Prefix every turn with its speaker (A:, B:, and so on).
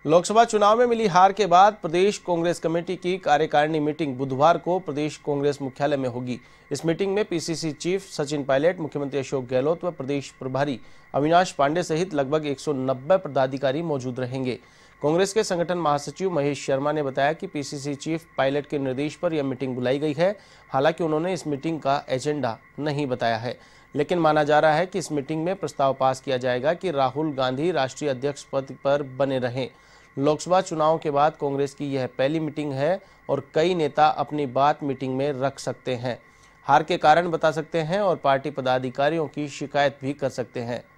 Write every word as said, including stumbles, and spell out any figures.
A: लोकसभा चुनाव में मिली हार के बाद प्रदेश कांग्रेस कमेटी की कार्यकारिणी मीटिंग बुधवार को प्रदेश कांग्रेस मुख्यालय में होगी। इस मीटिंग में पीसीसी चीफ सचिन पायलट, मुख्यमंत्री अशोक गहलोत व प्रदेश प्रभारी अविनाश पांडे सहित लगभग एक सौ नब्बे पदाधिकारी मौजूद रहेंगे। कांग्रेस के संगठन महासचिव महेश शर्मा ने बताया कि पीसीसी चीफ पायलट के निर्देश पर यह मीटिंग बुलाई गई है। हालांकि उन्होंने इस मीटिंग का एजेंडा नहीं बताया है, लेकिन माना जा रहा है कि इस मीटिंग में प्रस्ताव पास किया जाएगा कि राहुल गांधी राष्ट्रीय अध्यक्ष पद पर बने रहें। लोकसभा चुनाव के बाद कांग्रेस की यह पहली मीटिंग है और कई नेता अपनी बात मीटिंग में रख सकते हैं, हार के कारण बता सकते हैं और पार्टी पदाधिकारियों की शिकायत भी कर सकते हैं।